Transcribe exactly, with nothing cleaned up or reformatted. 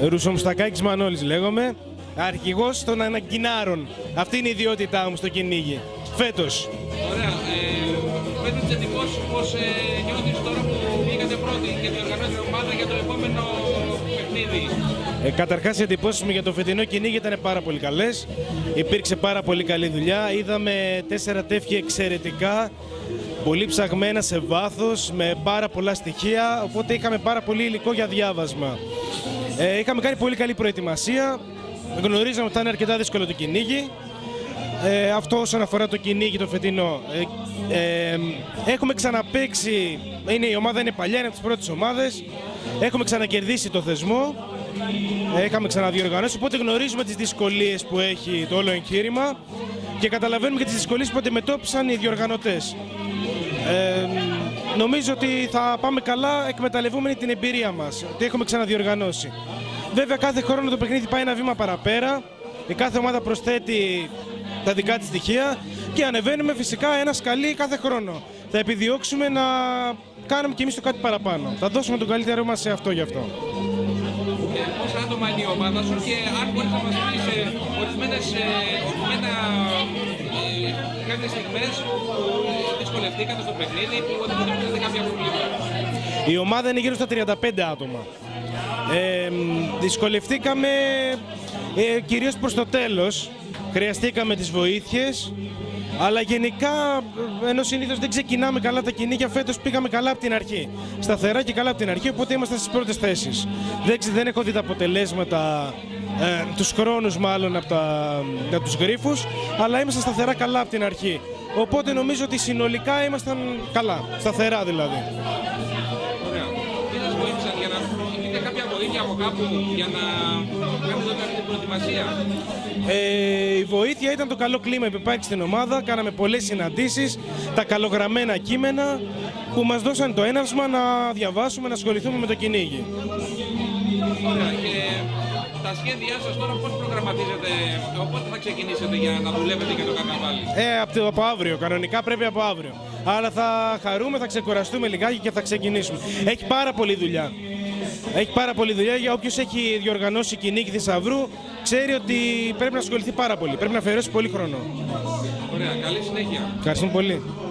Ρουσομουστακάκης Μανώλης λέγομαι, αρχηγός των Αναγκινάρων. Αυτή είναι η ιδιότητά μου στο κυνήγι, φέτος. Ωραία. Ε, πέτω τις εντυπώσεις πώς ε, νιώθεις τώρα που βγήκατε πρώτοι και διοργανώσετε ομάδα για το επόμενο παιχνίδι. Ε, καταρχάς οι εντυπώσεις μου για το φετινό κυνήγι ήταν πάρα πολύ καλές. Υπήρξε πάρα πολύ καλή δουλειά. Είδαμε τέσσερα τεύχη εξαιρετικά, πολύ ψαγμένα σε βάθος, με πάρα πολλά στοιχεία, οπότε είχαμε πάρα πολύ υλικό για διάβασμα. Ε, είχαμε κάνει πολύ καλή προετοιμασία, γνωρίζαμε ότι θα είναι αρκετά δύσκολο το κυνήγι. Ε, αυτό όσον αφορά το κυνήγι το φετινό. Ε, ε, έχουμε ξαναπαίξει, είναι, η ομάδα είναι παλιά, είναι από τις πρώτες ομάδες. Έχουμε ξανακερδίσει το θεσμό, ε, είχαμε ξαναδιοργανώσει, οπότε γνωρίζουμε τις δυσκολίες που έχει το όλο εγχείρημα και καταλαβαίνουμε και τις δυσκολίες που αντιμετώπισαν οι διοργανωτές. Ε, νομίζω ότι θα πάμε καλά εκμεταλλευόμενοι την εμπειρία μας, ότι έχουμε ξαναδιοργανώσει. Βέβαια κάθε χρόνο το παιχνίδι πάει ένα βήμα παραπέρα, η κάθε ομάδα προσθέτει τα δικά της στοιχεία και ανεβαίνουμε φυσικά ένα σκαλί κάθε χρόνο. Θα επιδιώξουμε να κάνουμε κι εμείς το κάτι παραπάνω. Θα δώσουμε τον καλύτερό μας σε αυτό γι' αυτό. Ε, πόσα άτομα είναι η ομάδα σου και αν μπορείς να μας πεις ε, ορισμένες, ε, ορισμένα ε, κάποιες στιγμές που ε, δυσκολευτήκατε στο παιχνίδι, που αντιμετωπίσατε κάποια προβλήματα. Η ομάδα είναι γύρω στα τριάντα πέντε άτομα. Ε, δυσκολευτήκαμε ε, κυρίως προς το τέλος. Χρειαστήκαμε τις βοήθειες, αλλά γενικά, ενώ συνήθως δεν ξεκινάμε καλά τα κυνήγια, φέτος πήγαμε καλά από την αρχή. Σταθερά και καλά από την αρχή, οπότε ήμασταν στις πρώτες θέσεις. Δεν, δεν έχω δει τα αποτελέσματα, ε, τους χρόνους μάλλον από, τα, από τους γρίφους, αλλά ήμασταν σταθερά καλά από την αρχή. Οπότε νομίζω ότι συνολικά ήμασταν καλά, σταθερά δηλαδή. Ωραία. Τι σας βοήθησαν για να βρείτε κάποια βοήθεια από κάπου για να κάνετε αυτή την προετοιμασία? Ε, η βοήθεια ήταν το καλό κλίμα που υπάρχει στην ομάδα, κάναμε πολλές συναντήσεις, τα καλογραμμένα κείμενα που μας δώσαν το έναυσμα να διαβάσουμε, να ασχοληθούμε με το κυνήγι. Ωραία. Και τα σχέδιά σας τώρα πώς προγραμματίζετε, οπότε θα ξεκινήσετε για να δουλεύετε για το καρναβάλι? Ε, από, από αύριο, κανονικά πρέπει από αύριο. Αλλά θα χαρούμε, θα ξεκουραστούμε λιγάκι και θα ξεκινήσουμε. Έχει πάρα πολλή δουλειά. Έχει πάρα πολλή δουλειά. Για όποιος έχει διοργανώσει κυνήγι θησαυρού, ξέρει ότι πρέπει να ασχοληθεί πάρα πολύ. Πρέπει να αφιερώσει πολύ χρόνο. Ωραία, καλή συνέχεια. Ευχαριστούμε πολύ.